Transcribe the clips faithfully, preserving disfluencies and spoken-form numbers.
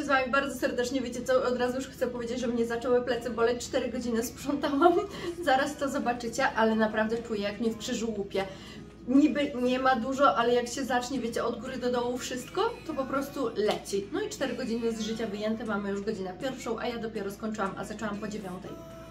się z Wami bardzo serdecznie. Wiecie co, od razu już chcę powiedzieć, że mnie zaczęły plecy boleć, cztery godziny sprzątałam. Zaraz to zobaczycie, ale naprawdę czuję, jak mnie w krzyżu łupie. Niby nie ma dużo, ale jak się zacznie, wiecie, od góry do dołu wszystko, to po prostu leci. No i cztery godziny z życia wyjęte, mamy już godzinę pierwszą, a ja dopiero skończyłam, a zaczęłam po dziewiątej.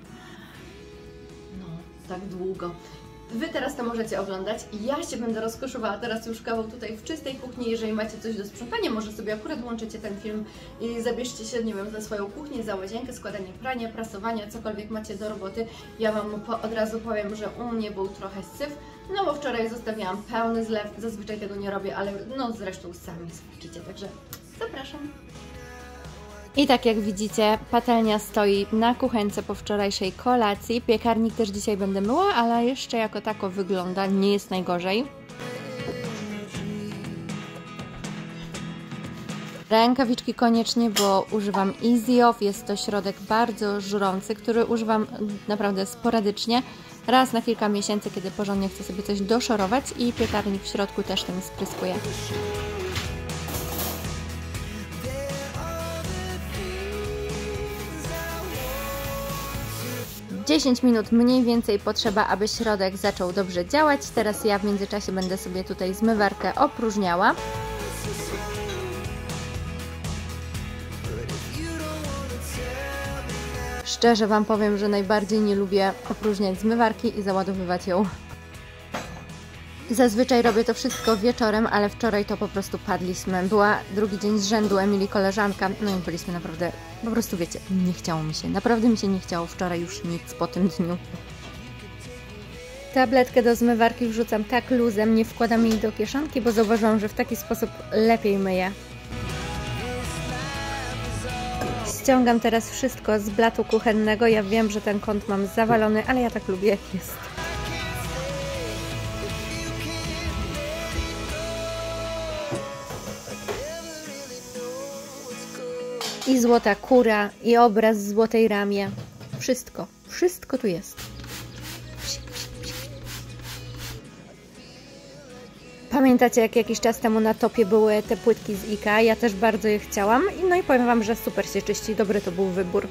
No, tak długo. Wy teraz to możecie oglądać. Ja się będę rozkoszowała teraz już kawą tutaj w czystej kuchni. Jeżeli macie coś do sprzątania, może sobie akurat łączycie ten film i zabierzcie się, nie wiem, za swoją kuchnię, za łazienkę, składanie prania, prasowania, cokolwiek macie do roboty. Ja Wam po, od razu powiem, że u mnie był trochę syf, no bo wczoraj zostawiałam pełny zlew. Zazwyczaj tego nie robię, ale no zresztą sami zobaczycie, także zapraszam. I tak jak widzicie, patelnia stoi na kuchence po wczorajszej kolacji. Piekarnik też dzisiaj będę myła, ale jeszcze jako tako wygląda, nie jest najgorzej. Rękawiczki koniecznie, bo używam Easy Off. Jest to środek bardzo żrący, który używam naprawdę sporadycznie. Raz na kilka miesięcy, kiedy porządnie chcę sobie coś doszorować i piekarnik w środku też tym spryskuje. dziesięć minut mniej więcej potrzeba, aby środek zaczął dobrze działać. Teraz ja w międzyczasie będę sobie tutaj zmywarkę opróżniała. Szczerze Wam powiem, że najbardziej nie lubię opróżniać zmywarki i załadowywać ją. Zazwyczaj robię to wszystko wieczorem, ale wczoraj to po prostu padliśmy. Była drugi dzień z rzędu, Emilii koleżanka, no i byliśmy naprawdę, po prostu wiecie, nie chciało mi się. Naprawdę mi się nie chciało wczoraj już nic po tym dniu. Tabletkę do zmywarki wrzucam tak luzem, nie wkładam jej do kieszonki, bo zauważyłam, że w taki sposób lepiej myję. Ściągam teraz wszystko z blatu kuchennego. Ja wiem, że ten kąt mam zawalony, ale ja tak lubię, jak jest. I złota kura, i obraz w złotej ramie. Wszystko, wszystko tu jest. Pamiętacie, jak jakiś czas temu na topie były te płytki z Ikea? Ja też bardzo je chciałam. No i powiem Wam, że super się czyści. Dobry to był wybór.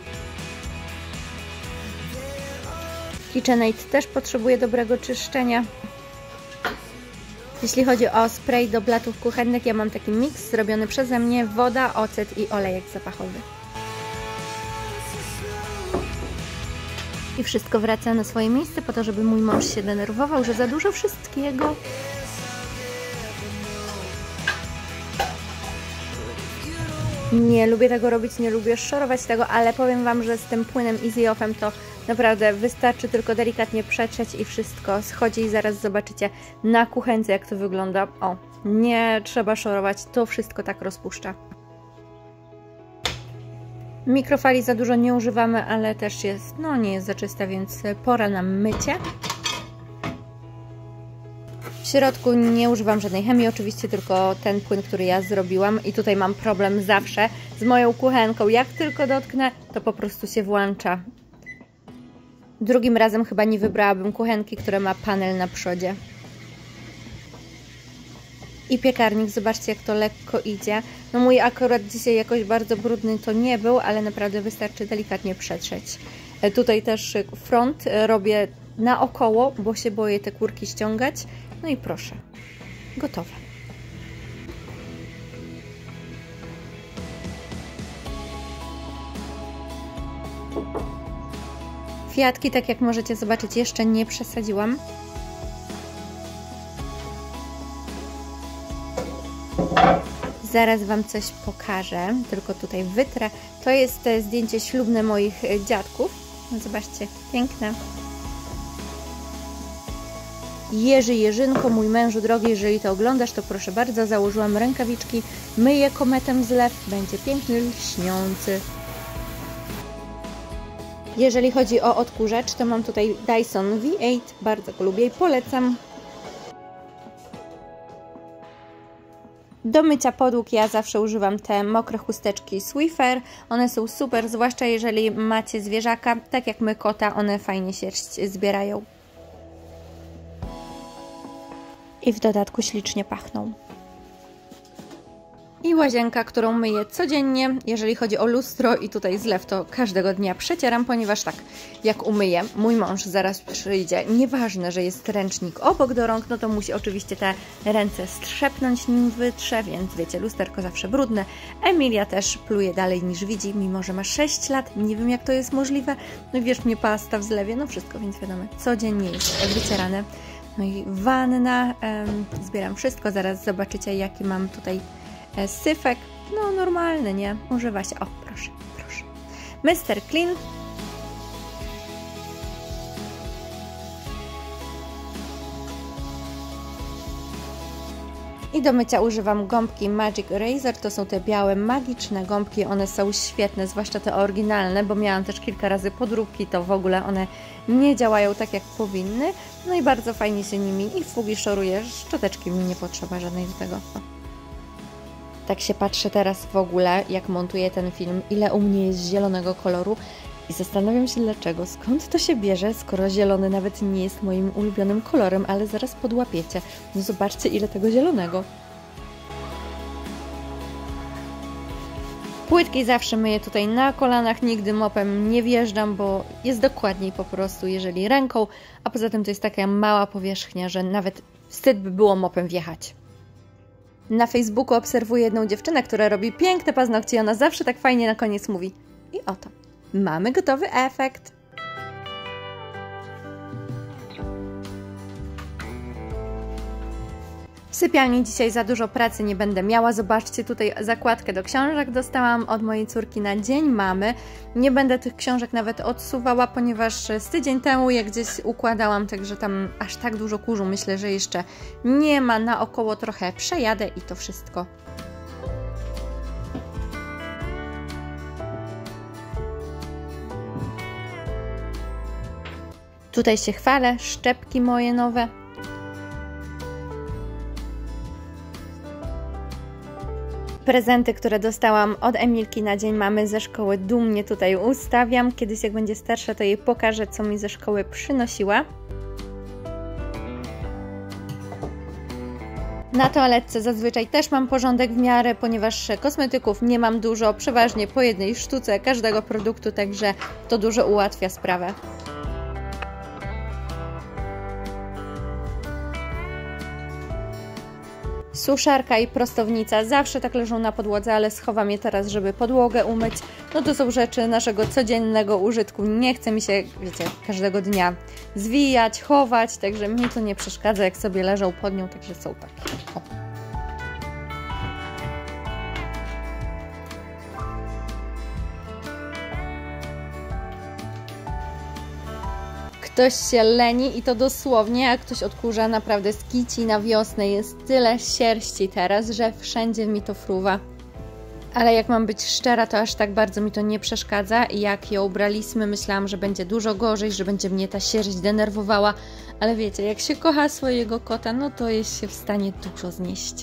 KitchenAid też potrzebuje dobrego czyszczenia. Jeśli chodzi o spray do blatów kuchennych, ja mam taki miks zrobiony przeze mnie, woda, ocet i olejek zapachowy. I wszystko wraca na swoje miejsce po to, żeby mój mąż się denerwował, że za dużo wszystkiego. Nie lubię tego robić, nie lubię szorować tego, ale powiem Wam, że z tym płynem Easy Offem to naprawdę wystarczy tylko delikatnie przetrzeć i wszystko schodzi i zaraz zobaczycie na kuchence, jak to wygląda. O, nie trzeba szorować, to wszystko tak rozpuszcza. Mikrofali za dużo nie używamy, ale też jest, no nie jest za czysta, więc pora na mycie. W środku nie używam żadnej chemii, oczywiście tylko ten płyn, który ja zrobiłam i tutaj mam problem zawsze z moją kuchenką. Jak tylko dotknę, to po prostu się włącza. Drugim razem chyba nie wybrałabym kuchenki, która ma panel na przodzie. I piekarnik, zobaczcie, jak to lekko idzie. No mój akurat dzisiaj jakoś bardzo brudny to nie był, ale naprawdę wystarczy delikatnie przetrzeć. Tutaj też front robię naokoło, bo się boję te kurki ściągać. No i proszę, gotowe. Kwiatki, tak jak możecie zobaczyć, jeszcze nie przesadziłam. Zaraz Wam coś pokażę, tylko tutaj wytrę. To jest zdjęcie ślubne moich dziadków. No zobaczcie, piękne. Jerzy, Jerzynko, mój mężu drogi, jeżeli to oglądasz, to proszę bardzo, założyłam rękawiczki, myję kometem zlew, będzie piękny, lśniący. Jeżeli chodzi o odkurzacz, to mam tutaj Dyson V osiem, bardzo go lubię i polecam. Do mycia podłóg ja zawsze używam te mokre chusteczki Swiffer. One są super, zwłaszcza jeżeli macie zwierzaka, tak jak my kota, one fajnie sierść zbierają. I w dodatku ślicznie pachną. I łazienka, którą myję codziennie. Jeżeli chodzi o lustro i tutaj zlew, to każdego dnia przecieram, ponieważ tak, jak umyję, mój mąż zaraz przyjdzie. Nieważne, że jest ręcznik obok do rąk, no to musi oczywiście te ręce strzepnąć, nim wytrze, więc wiecie, lusterko zawsze brudne. Emilia też pluje dalej niż widzi, mimo że ma sześć lat. Nie wiem, jak to jest możliwe. No wiesz, mnie pasta w zlewie, no wszystko, więc wiadomo, codziennie jest wycierane. No i wanna, um, zbieram wszystko, zaraz zobaczycie, jaki mam tutaj syfek, no normalny, nie? Używa się, o proszę, proszę. mister Clean. I do mycia używam gąbki Magic Eraser, to są te białe, magiczne gąbki, one są świetne, zwłaszcza te oryginalne, bo miałam też kilka razy podróbki, to w ogóle one nie działają tak jak powinny, no i bardzo fajnie się nimi i fugi szoruje, szczoteczki mi nie potrzeba żadnej do tego. O. Tak się patrzę teraz w ogóle, jak montuję ten film, ile u mnie jest zielonego koloru i zastanawiam się dlaczego, skąd to się bierze, skoro zielony nawet nie jest moim ulubionym kolorem, ale zaraz podłapiecie. No zobaczcie, ile tego zielonego. Płytki zawsze myję tutaj na kolanach, nigdy mopem nie wjeżdżam, bo jest dokładniej po prostu, jeżeli ręką, a poza tym to jest taka mała powierzchnia, że nawet wstyd by było mopem wjechać. Na Facebooku obserwuję jedną dziewczynę, która robi piękne paznokcie i ona zawsze tak fajnie na koniec mówi. I oto, mamy gotowy efekt. W sypialni dzisiaj za dużo pracy nie będę miała. Zobaczcie, tutaj zakładkę do książek dostałam od mojej córki na Dzień Mamy. Nie będę tych książek nawet odsuwała, ponieważ z tydzień temu je gdzieś układałam, także tam aż tak dużo kurzu myślę, że jeszcze nie ma. Naokoło trochę przejadę i to wszystko. Tutaj się chwalę, szczepki moje nowe. Prezenty, które dostałam od Emilki na Dzień Mamy ze szkoły, dumnie tutaj ustawiam. Kiedyś jak będzie starsza, to jej pokażę, co mi ze szkoły przynosiła. Na toaletce zazwyczaj też mam porządek w miarę, ponieważ kosmetyków nie mam dużo, przeważnie po jednej sztuce każdego produktu, także to dużo ułatwia sprawę. Suszarka i prostownica zawsze tak leżą na podłodze, ale schowam je teraz, żeby podłogę umyć. No to są rzeczy naszego codziennego użytku. Nie chce mi się, wiecie, każdego dnia zwijać, chować, także mi to nie przeszkadza, jak sobie leżą pod nią, także są takie. O. Ktoś się leni i to dosłownie, a ktoś odkurza naprawdę z kici na wiosnę. Jest tyle sierści teraz, że wszędzie mi to fruwa. Ale jak mam być szczera, to aż tak bardzo mi to nie przeszkadza. Jak ją ubraliśmy, myślałam, że będzie dużo gorzej, że będzie mnie ta sierść denerwowała. Ale wiecie, jak się kocha swojego kota, no to jest się w stanie dużo znieść.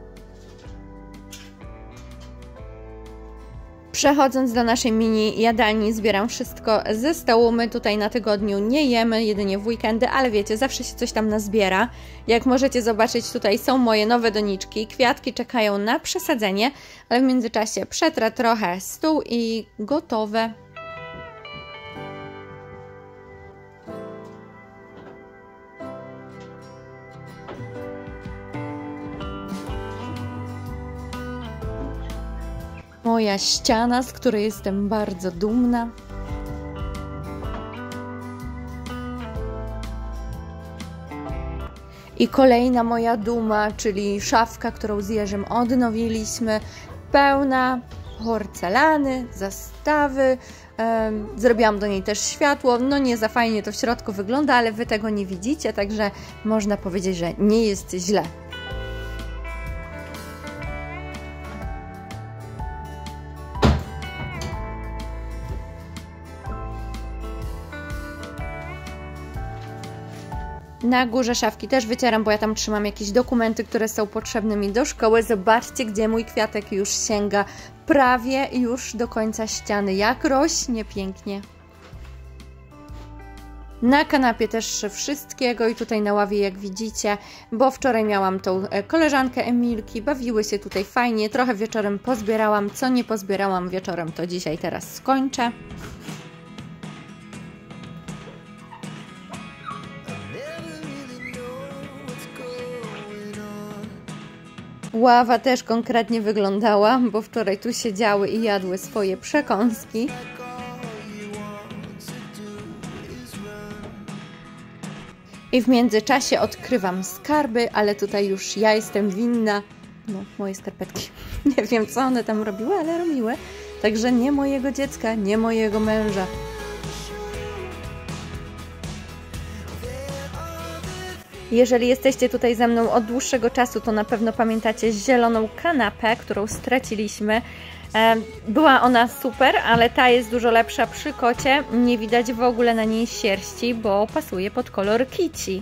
Przechodząc do naszej mini jadalni, zbieram wszystko ze stołu. My tutaj na tygodniu nie jemy, jedynie w weekendy, ale wiecie, zawsze się coś tam nazbiera. Jak możecie zobaczyć, tutaj są moje nowe doniczki. Kwiatki czekają na przesadzenie, ale w międzyczasie przetrę trochę stół i gotowe. Moja ściana, z której jestem bardzo dumna. I kolejna moja duma, czyli szafka, którą z Jerzym odnowiliśmy, pełna porcelany, zastawy. Um, zrobiłam do niej też światło. No nie za fajnie to w środku wygląda, ale wy tego nie widzicie, także można powiedzieć, że nie jest źle. Na górze szafki też wycieram, bo ja tam trzymam jakieś dokumenty, które są potrzebne mi do szkoły. Zobaczcie, gdzie mój kwiatek już sięga prawie już do końca ściany. Jak rośnie pięknie. Na kanapie też wszystkiego i tutaj na ławie, jak widzicie, bo wczoraj miałam tą koleżankę Emilki, bawiły się tutaj fajnie, trochę wieczorem pozbierałam, co nie pozbierałam wieczorem, to dzisiaj teraz skończę. Ława też konkretnie wyglądała, bo wczoraj tu siedziały i jadły swoje przekąski. I w międzyczasie odkrywam skarby, ale tutaj już ja jestem winna. No, moje skarpetki. Nie wiem, co one tam robiły, ale robiły. Także nie mojego dziecka, nie mojego męża. Jeżeli jesteście tutaj ze mną od dłuższego czasu, to na pewno pamiętacie zieloną kanapę, którą straciliśmy. Była ona super, ale ta jest dużo lepsza przy kocie. Nie widać w ogóle na niej sierści, bo pasuje pod kolor kici.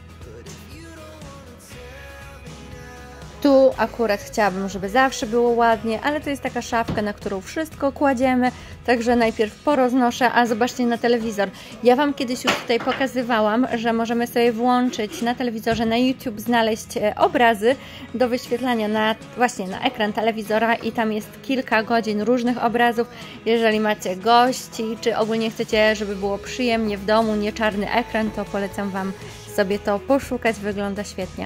Tu akurat chciałabym, żeby zawsze było ładnie, ale to jest taka szafka, na którą wszystko kładziemy, także najpierw poroznoszę, a zobaczcie na telewizor. Ja Wam kiedyś już tutaj pokazywałam, że możemy sobie włączyć na telewizorze, na YouTube, znaleźć obrazy do wyświetlania na, właśnie na ekran telewizora i tam jest kilka godzin różnych obrazów. Jeżeli macie gości, czy ogólnie chcecie, żeby było przyjemnie w domu, nie czarny ekran, to polecam Wam sobie to poszukać, wygląda świetnie.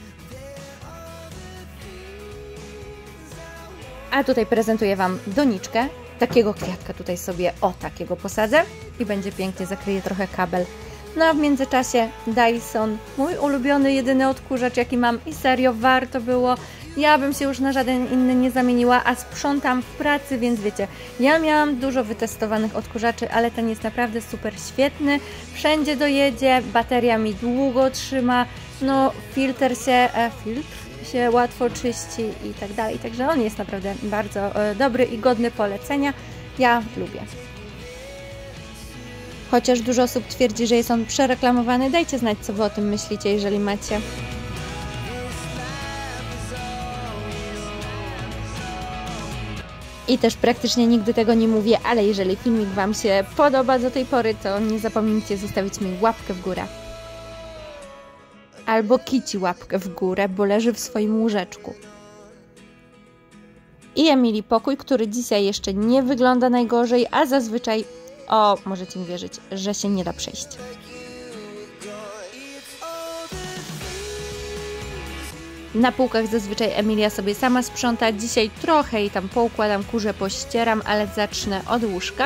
A tutaj prezentuję Wam doniczkę. Takiego kwiatka tutaj sobie, o takiego posadzę i będzie pięknie, zakryje trochę kabel. No a w międzyczasie Dyson, mój ulubiony, jedyny odkurzacz jaki mam i serio warto było. Ja bym się już na żaden inny nie zamieniła, a sprzątam w pracy, więc wiecie, ja miałam dużo wytestowanych odkurzaczy, ale ten jest naprawdę super świetny. Wszędzie dojedzie, bateria mi długo trzyma, no filtr się, e, filtr? się łatwo czyści i tak dalej, także on jest naprawdę bardzo e, dobry i godny polecenia. Ja lubię. Chociaż dużo osób twierdzi, że jest on przereklamowany, dajcie znać, co Wy o tym myślicie, jeżeli macie. I też praktycznie nigdy tego nie mówię, ale jeżeli filmik Wam się podoba do tej pory, to nie zapomnijcie zostawić mi łapkę w górę. Albo kici łapkę w górę, bo leży w swoim łóżeczku. I Emilii pokój, który dzisiaj jeszcze nie wygląda najgorzej, a zazwyczaj, o, możecie mi wierzyć, że się nie da przejść. Na półkach zazwyczaj Emilia sobie sama sprząta. Dzisiaj trochę jej tam poukładam, kurze pościeram, ale zacznę od łóżka.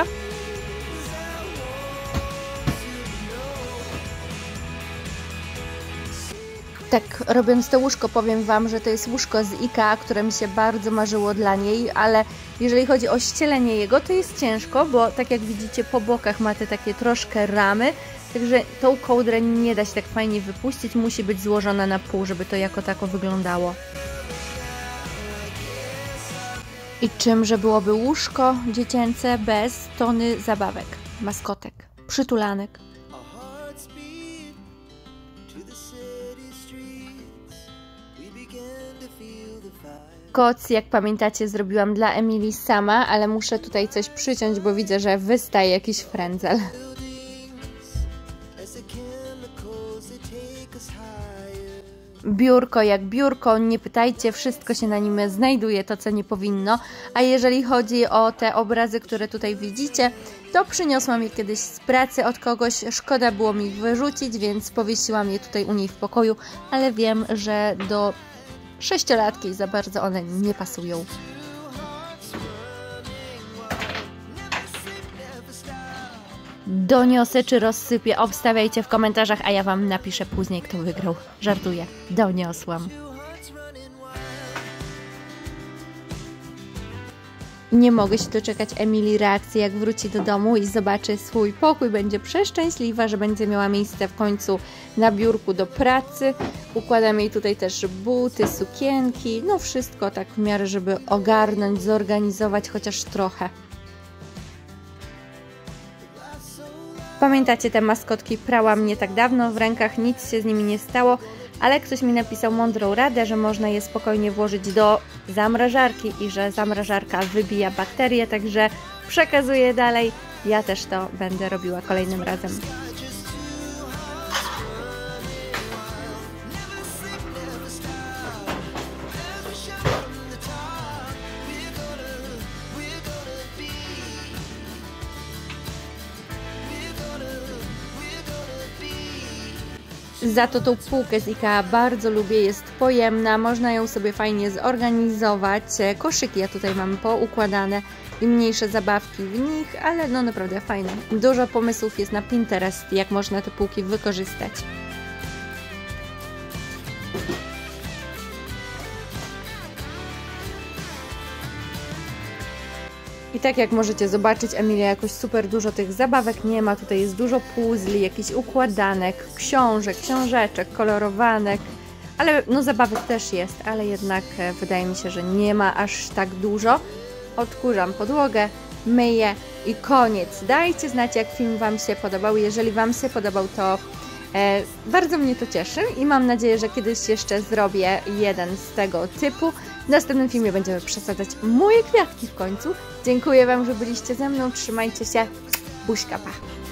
Tak, robiąc to łóżko, powiem Wam, że to jest łóżko z Ikea, które mi się bardzo marzyło dla niej, ale jeżeli chodzi o ścielenie jego, to jest ciężko, bo tak jak widzicie, po bokach ma te takie troszkę ramy, także tą kołdrę nie da się tak fajnie wypuścić, musi być złożona na pół, żeby to jako tako wyglądało. I czymże byłoby łóżko dziecięce bez tony zabawek, maskotek, przytulanek? Koc, jak pamiętacie, zrobiłam dla Emilii sama, ale muszę tutaj coś przyciąć, bo widzę, że wystaje jakiś frędzel. Biurko jak biurko, nie pytajcie, wszystko się na nim znajduje, to co nie powinno. A jeżeli chodzi o te obrazy, które tutaj widzicie, to przyniosłam je kiedyś z pracy od kogoś, szkoda było mi wyrzucić, więc powiesiłam je tutaj u niej w pokoju, ale wiem, że do sześciolatki za bardzo one nie pasują. Doniosę czy rozsypię, obstawiajcie w komentarzach, a ja Wam napiszę później, kto wygrał. Żartuję, doniosłam. Nie mogę się doczekać Emilii reakcji, jak wróci do domu i zobaczy swój pokój. Będzie przeszczęśliwa, że będzie miała miejsce w końcu na biurku do pracy. Układam jej tutaj też buty, sukienki, no wszystko tak w miarę, żeby ogarnąć, zorganizować chociaż trochę. Pamiętacie te maskotki? Prałam nie tak dawno, w rękach nic się z nimi nie stało, ale ktoś mi napisał mądrą radę, że można je spokojnie włożyć do zamrażarki i że zamrażarka wybija bakterie, także przekazuję dalej. Ja też to będę robiła kolejnym razem. Za to tą półkę z IKEA bardzo lubię, jest pojemna, można ją sobie fajnie zorganizować. Koszyki ja tutaj mam poukładane i mniejsze zabawki w nich, ale no naprawdę fajne. Dużo pomysłów jest na Pinterest, jak można te półki wykorzystać. I tak jak możecie zobaczyć, Emilia jakoś super dużo tych zabawek nie ma. Tutaj jest dużo puzli, jakichś układanek, książek, książeczek, kolorowanek. Ale no zabawek też jest, ale jednak wydaje mi się, że nie ma aż tak dużo. Odkurzam podłogę, myję i koniec. Dajcie znać, jak film Wam się podobał. Jeżeli Wam się podobał, to e, bardzo mnie to cieszy i mam nadzieję, że kiedyś jeszcze zrobię jeden z tego typu. W następnym filmie będziemy przesadzać moje kwiatki w końcu. Dziękuję Wam, że byliście ze mną. Trzymajcie się. Buźka, pa!